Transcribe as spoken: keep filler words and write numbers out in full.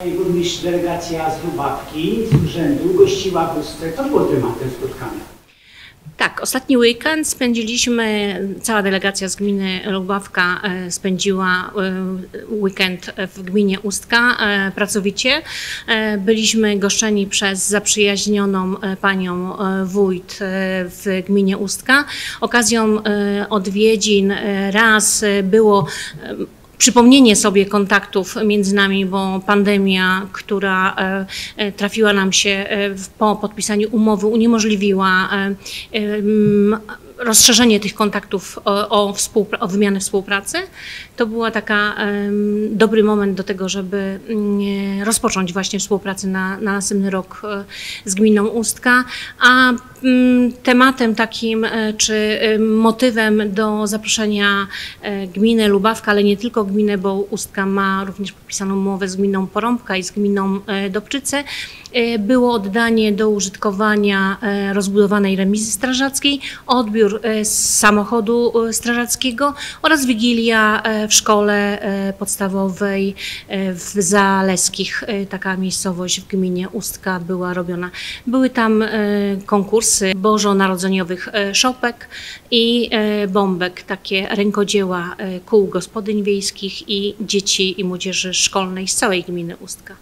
Burmistrz, delegacja z Lubawki, z urzędu gościła w Ustce. To było tematem spotkania. Tak, ostatni weekend spędziliśmy, cała delegacja z gminy Lubawka spędziła weekend w gminie Ustka pracowicie. Byliśmy goszczeni przez zaprzyjaźnioną panią wójt w gminie Ustka. Okazją odwiedzin raz było przypomnienie sobie kontaktów między nami, bo pandemia, która trafiła nam się po podpisaniu umowy, uniemożliwiła rozszerzenie tych kontaktów o, o, o wymianę współpracy. To była taka um, dobry moment do tego, żeby um, rozpocząć właśnie współpracę na, na następny rok um, z gminą Ustka, a um, tematem takim, um, czy um, motywem do zaproszenia um, gminy Lubawka, ale nie tylko gminy, bo Ustka ma również podpisaną umowę z gminą Porąbka i z gminą um, Dobczyce, um, było oddanie do użytkowania um, rozbudowanej remizy strażackiej, odbiór z samochodu strażackiego oraz wigilia w szkole podstawowej w Zaleskich. Taka miejscowość w gminie Ustka była robiona. Były tam konkursy bożonarodzeniowych szopek i bombek, takie rękodzieła kół gospodyń wiejskich i dzieci i młodzieży szkolnej z całej gminy Ustka.